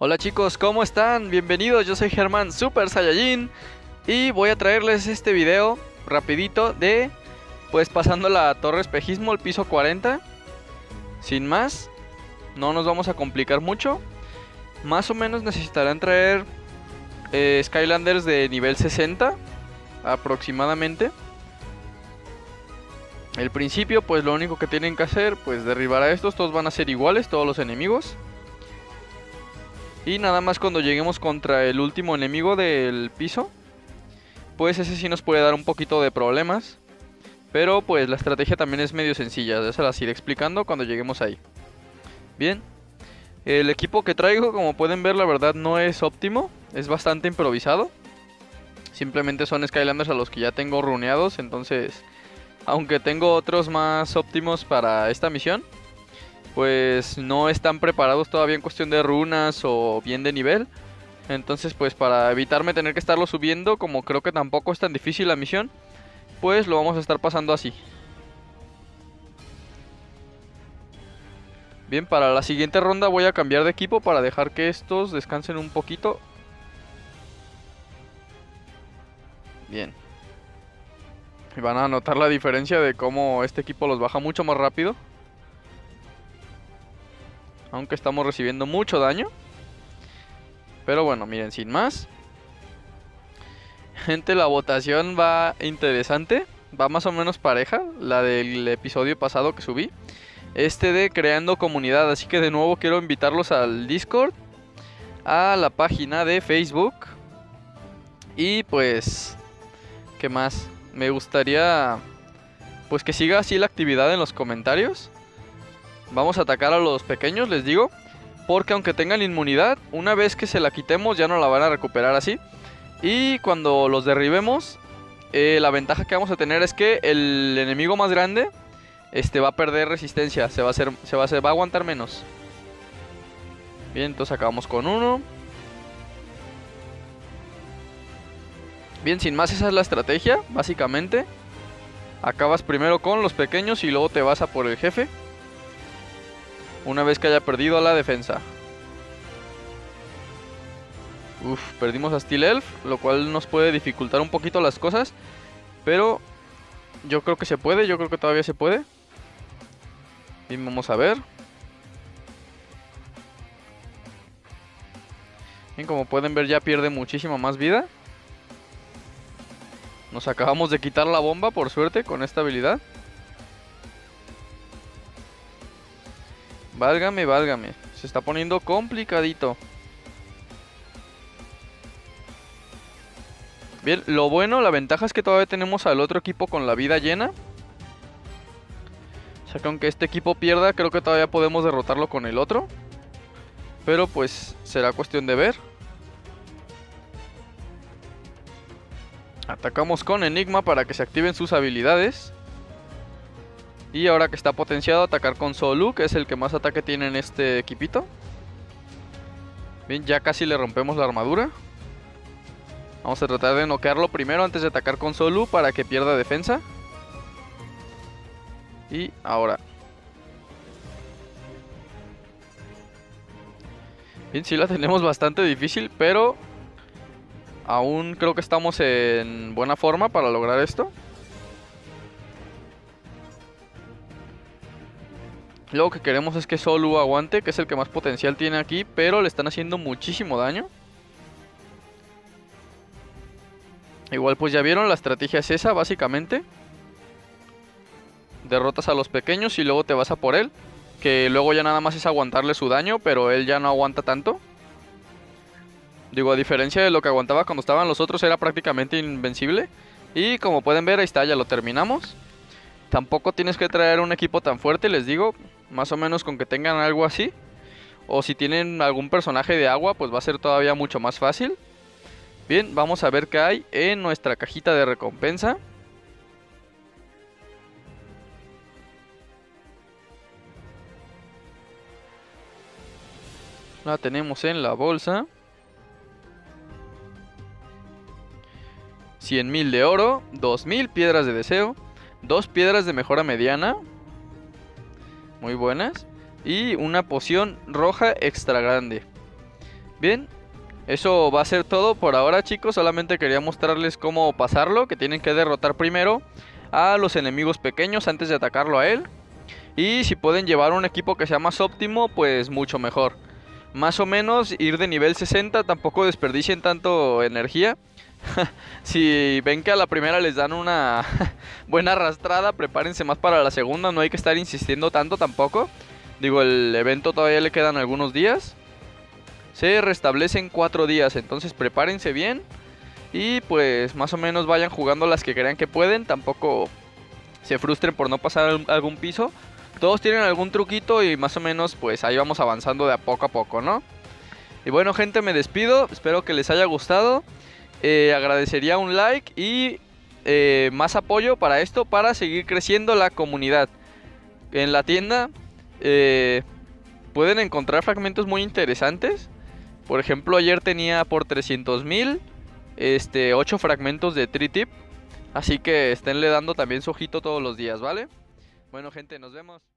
Hola chicos, ¿cómo están? Bienvenidos, yo soy Germán Super Saiyajin y voy a traerles este video rapidito de pues pasando la torre espejismo, el piso 40. Sin más, no nos vamos a complicar mucho. Más o menos necesitarán traer Skylanders de nivel 60 aproximadamente. El principio, pues lo único que tienen que hacer, pues derribar a estos. Todos van a ser iguales, todos los enemigos. Y nada más cuando lleguemos contra el último enemigo del piso, pues ese sí nos puede dar un poquito de problemas. Pero pues la estrategia también es medio sencilla, ya se las iré explicando cuando lleguemos ahí. Bien, el equipo que traigo, como pueden ver, la verdad no es óptimo, es bastante improvisado. Simplemente son Skylanders a los que ya tengo runeados, entonces aunque tengo otros más óptimos para esta misión, pues no están preparados todavía en cuestión de runas o bien de nivel. Entonces pues para evitarme tener que estarlo subiendo, como creo que tampoco es tan difícil la misión, pues lo vamos a estar pasando así. Bien, para la siguiente ronda voy a cambiar de equipo para dejar que estos descansen un poquito. Bien. Y van a notar la diferencia de cómo este equipo los baja mucho más rápido. Aunque estamos recibiendo mucho daño. Pero bueno, miren, sin más. Gente, la votación va interesante. Va más o menos pareja. La del episodio pasado que subí. Este de creando comunidad. Así que de nuevo quiero invitarlos al Discord. A la página de Facebook. Y pues, ¿qué más? Me gustaría pues que siga así la actividad en los comentarios. Vamos a atacar a los pequeños, les digo, porque aunque tengan inmunidad, una vez que se la quitemos ya no la van a recuperar así. Y cuando los derribemos, la ventaja que vamos a tener es que el enemigo más grande va a perder resistencia, se va a aguantar menos. Bien, entonces acabamos con uno. Bien, sin más, esa es la estrategia, básicamente. Acabas primero con los pequeños y luego te vas a por el jefe, una vez que haya perdido a la defensa. Perdimos a Steel Elf, lo cual nos puede dificultar un poquito las cosas. Pero yo creo que se puede, yo creo que todavía se puede. Bien, vamos a ver. Bien, como pueden ver ya pierde muchísima más vida. Nos acabamos de quitar la bomba, por suerte, con esta habilidad. Válgame, válgame. Se está poniendo complicadito. Bien, lo bueno, la ventaja es que todavía tenemos al otro equipo con la vida llena. O sea que aunque este equipo pierda, creo que todavía podemos derrotarlo con el otro. Pero pues será cuestión de ver. Atacamos con Enigma para que se activen sus habilidades. Y ahora que está potenciado, atacar con Solu, que es el que más ataque tiene en este equipito. Bien, ya casi le rompemos la armadura. Vamos a tratar de noquearlo primero antes de atacar con Solu para que pierda defensa. Y ahora. Bien, sí la tenemos bastante difícil, pero aún creo que estamos en buena forma para lograr esto. Lo que queremos es que Solu aguante, que es el que más potencial tiene aquí, pero le están haciendo muchísimo daño. Igual pues ya vieron, la estrategia es esa básicamente. Derrotas a los pequeños y luego te vas a por él. Que luego ya nada más es aguantarle su daño, pero él ya no aguanta tanto. Digo, a diferencia de lo que aguantaba cuando estaban los otros, era prácticamente invencible. Y como pueden ver, ahí está, ya lo terminamos. Tampoco tienes que traer un equipo tan fuerte, les digo. Más o menos con que tengan algo así. O si tienen algún personaje de agua, pues va a ser todavía mucho más fácil. Bien, vamos a ver qué hay en nuestra cajita de recompensa. La tenemos en la bolsa. 100.000 de oro, 2.000 piedras de deseo, 2 piedras de mejora mediana, muy buenas, y una poción roja extra grande. Bien, eso va a ser todo por ahora, chicos. Solamente quería mostrarles cómo pasarlo, que tienen que derrotar primero a los enemigos pequeños antes de atacarlo a él. Y si pueden llevar un equipo que sea más óptimo, pues mucho mejor. Más o menos ir de nivel 60, tampoco desperdicien tanto energía. Si ven que a la primera les dan una buena arrastrada, prepárense más para la segunda. No hay que estar insistiendo tanto tampoco. Digo, el evento todavía le quedan algunos días. Se restablece en 4 días, entonces prepárense bien. Y pues más o menos vayan jugando las que crean que pueden. Tampoco se frustren por no pasar algún piso. Todos tienen algún truquito y más o menos pues ahí vamos avanzando de a poco, ¿no? Y bueno, gente, me despido. Espero que les haya gustado. Agradecería un like y más apoyo para esto, para seguir creciendo la comunidad. En la tienda pueden encontrar fragmentos muy interesantes. Por ejemplo, ayer tenía por 300,000 8 fragmentos de Tri-Tip. Así que esténle dando también su ojito todos los días, ¿vale? Bueno, gente, nos vemos.